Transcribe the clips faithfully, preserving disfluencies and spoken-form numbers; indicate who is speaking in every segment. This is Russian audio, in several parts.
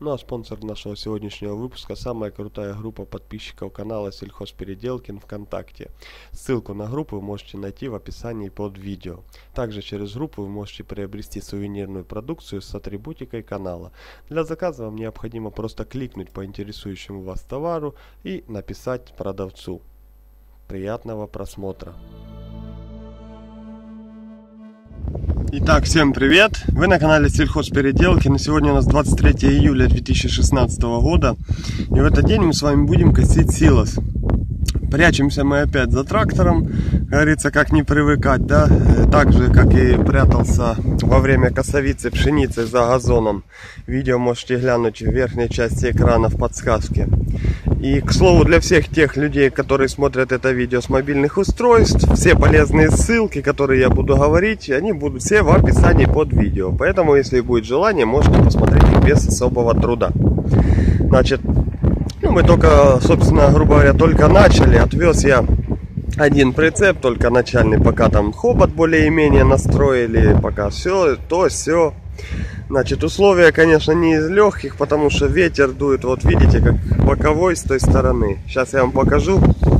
Speaker 1: Ну а спонсор нашего сегодняшнего выпуска — самая крутая группа подписчиков канала Сельхозпеределкин ВКонтакте. Ссылку на группу вы можете найти в описании под видео. Также через группу вы можете приобрести сувенирную продукцию с атрибутикой канала. Для заказа вам необходимо просто кликнуть по интересующему вас товару и написать продавцу. Приятного просмотра! Итак, всем привет! Вы на канале Сельхозпеределкин. Сегодня у нас двадцать третье июля две тысячи шестнадцатого года. И в этот день мы с вами будем косить силос. Прячемся мы опять за трактором. Говорится, как не привыкать, да? Так же, как и прятался во время косовицы пшеницы за газоном. Видео можете глянуть в верхней части экрана в подсказке. И, к слову, для всех тех людей, которые смотрят это видео с мобильных устройств, все полезные ссылки, которые я буду говорить, они будут все в описании под видео. Поэтому, если будет желание, можете посмотреть их без особого труда. Значит, ну, мы только, собственно, грубо говоря, только начали. Отвез я один прицеп, только начальный, пока там хобот более-менее настроили, пока все, то, все. Значит, условия, конечно, не из легких, потому что ветер дует, вот видите, как боковой с той стороны. Сейчас я вам покажу.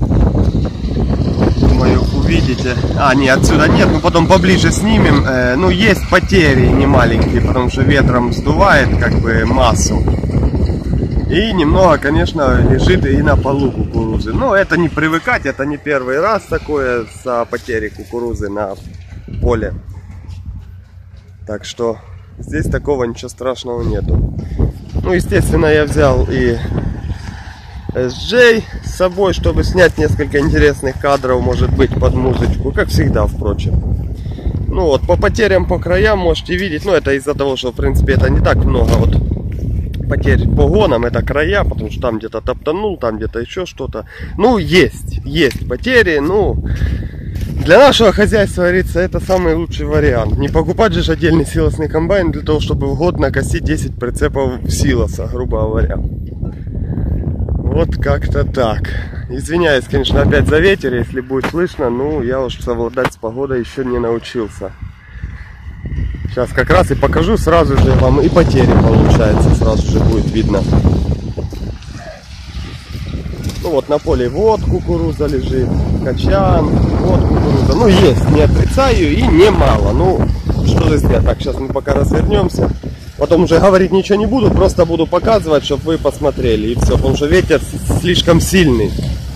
Speaker 1: Думаю, увидите. А, не, отсюда нет, ну потом поближе снимем. Э, ну, есть потери не маленькие, потому что ветром сдувает как бы массу. И немного, конечно, лежит и на полу кукурузы. Но это не привыкать, это не первый раз такое с потерей кукурузы на поле. Так что здесь такого ничего страшного нету. Ну, естественно, я взял и эс джей с собой, чтобы снять несколько интересных кадров, может быть, под музычку, как всегда, впрочем. Ну вот, по потерям по краям можете видеть, ну, это из-за того, что, в принципе, это не так много вот потерь по гонам, это края, потому что там где-то топтанул, там где-то еще что-то. Ну, есть, есть потери, ну... Для нашего хозяйства, говорится, это самый лучший вариант. Не покупать же отдельный силосный комбайн для того, чтобы в год накосить десять прицепов силоса, грубо говоря. Вот как-то так. Извиняюсь, конечно, опять за ветер, если будет слышно. Ну, я уж совладать с погодой еще не научился. Сейчас как раз и покажу сразу же вам и потери, получается, сразу же будет видно. Ну вот на поле вот кукуруза лежит, качан, вот кукуруза. Ну есть, не отрицаю, и немало. Ну что же сделать? Так, сейчас мы пока развернемся. Потом уже говорить ничего не буду, просто буду показывать, чтобы вы посмотрели. И все, потому что ветер слишком сильный.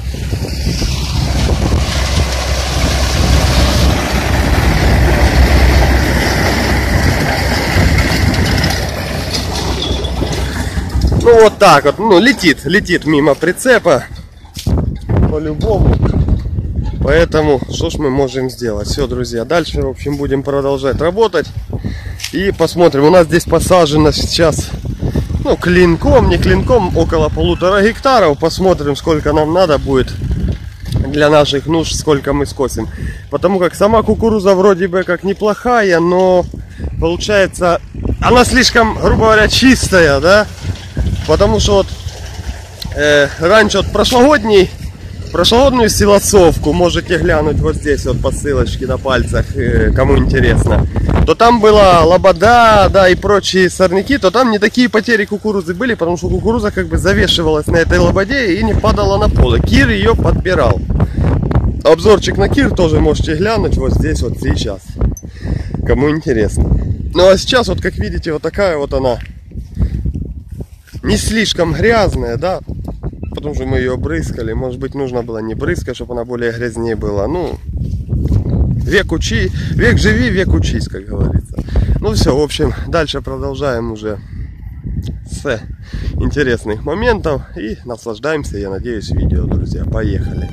Speaker 1: Ну вот так вот, ну летит, летит мимо прицепа. По-любому. Поэтому, что ж мы можем сделать? Все, друзья, дальше, в общем, будем продолжать работать. И посмотрим. У нас здесь посажено сейчас, ну, клинком, не клинком, около полутора гектаров. Посмотрим, сколько нам надо будет для наших нужд, сколько мы скосим. Потому как сама кукуруза вроде бы как неплохая, но получается, она слишком, грубо говоря, чистая, да? Потому что вот э, раньше вот прошлогодний Прошлогоднюю силосовку можете глянуть вот здесь вот по ссылочке на пальцах, кому интересно. То там была лобода, да, и прочие сорняки, то там не такие потери кукурузы были, потому что кукуруза как бы завешивалась на этой лободе и не падала на поле. Кир ее подбирал. Обзорчик на кир тоже можете глянуть вот здесь вот сейчас, кому интересно. Ну а сейчас вот, как видите, вот такая вот она, не слишком грязная, да. Потому что мы ее брызгали. Может быть, нужно было не брызгать, чтобы она более грязнее была. Ну, век учи, век живи, век учись, как говорится. Ну все, в общем, дальше продолжаем уже с интересных моментов. И наслаждаемся, я надеюсь, видео, друзья. Поехали.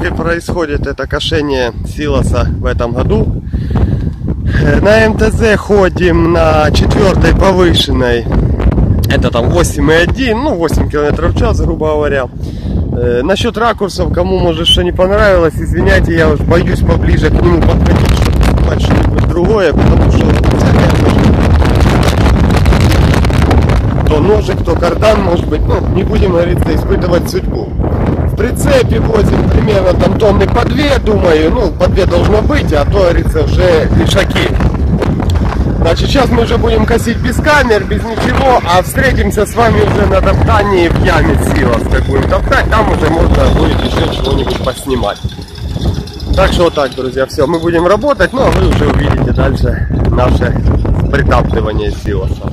Speaker 1: принципе, происходит это кошение силоса в этом году. На МТЗ ходим на четвертой повышенной. Это там восемь и один, ну восемь километров в час, грубо говоря. Э, насчет ракурсов, кому может что не понравилось, извиняйте, я уж боюсь поближе к нему подходить, чтобы снимать что-нибудь другое, потому что то ножик, то кардан, может быть, ну, не будем, говорится, испытывать судьбу. В прицепе возим примерно там тонны по две, думаю, ну, по две должно быть, а то, говорится, уже лишаки. Значит, сейчас мы уже будем косить без камер, без ничего, а встретимся с вами уже на топтании в яме силос, как будем топтать, там уже можно будет еще чего-нибудь поснимать. Так что вот так, друзья, все, мы будем работать, ну а вы уже увидите дальше наше притаптывание силоса.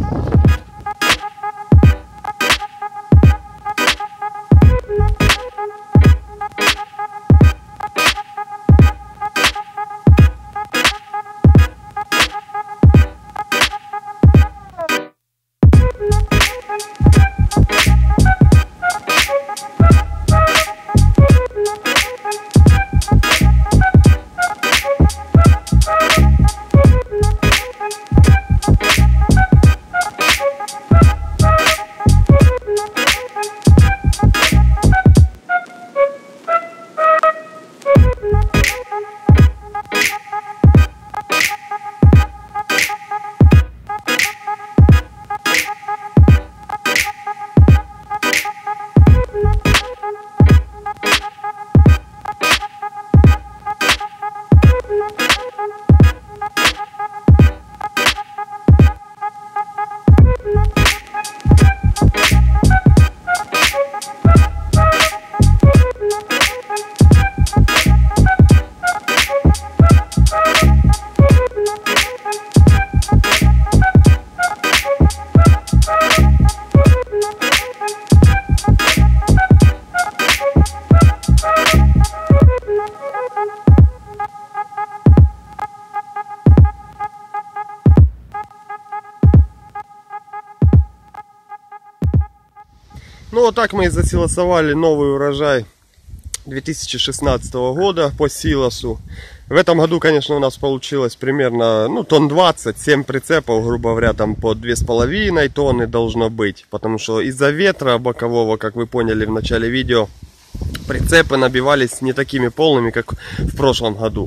Speaker 1: Ну вот так мы и засилосовали новый урожай две тысячи шестнадцатого года по силосу. В этом году, конечно, у нас получилось примерно, ну, тонн двадцать, семь прицепов, грубо говоря, там по две с половиной тонны должно быть. Потому что из-за ветра бокового, как вы поняли в начале видео, прицепы набивались не такими полными, как в прошлом году.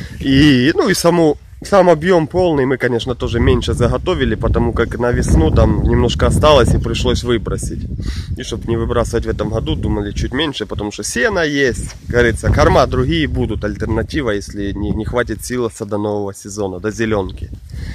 Speaker 1: И, ну, и саму... Сам объем полный мы, конечно, тоже меньше заготовили, потому как на весну там немножко осталось и пришлось выбросить. И чтобы не выбрасывать в этом году, думали чуть меньше, потому что сено есть, говорится, корма другие будут, альтернатива, если не, не хватит силоса до нового сезона, до зеленки.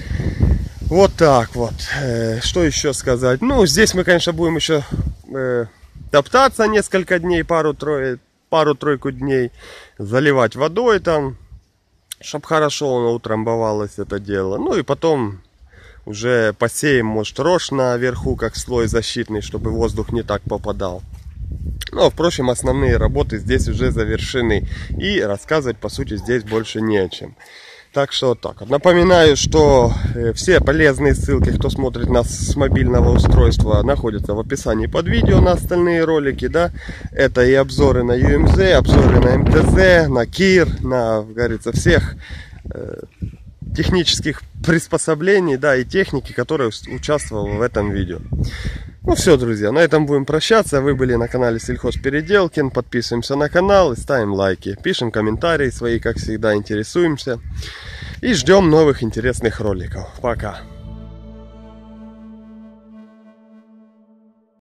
Speaker 1: Вот так вот. Э, что еще сказать? Ну, здесь мы, конечно, будем еще э, топтаться несколько дней, пару-тройку пару дней, заливать водой там, чтобы хорошо утрамбовалось это дело. Ну и потом уже посеем, может, рожь наверху, как слой защитный, чтобы воздух не так попадал. Но, впрочем, основные работы здесь уже завершены. И рассказывать, по сути, здесь больше не о чем. Так что вот так вот. Напоминаю, что все полезные ссылки, кто смотрит нас с мобильного устройства, находятся в описании под видео на остальные ролики, да. Это и обзоры на ю эм зет, обзоры на эм тэ зет, на кир, на, говорится, всех э, технических приспособлений, да, и техники, которые участвовали в этом видео. Ну все, друзья, на этом будем прощаться. Вы были на канале Сельхозпеределкин. Подписываемся на канал и ставим лайки. Пишем комментарии свои, как всегда, интересуемся. И ждем новых интересных роликов. Пока.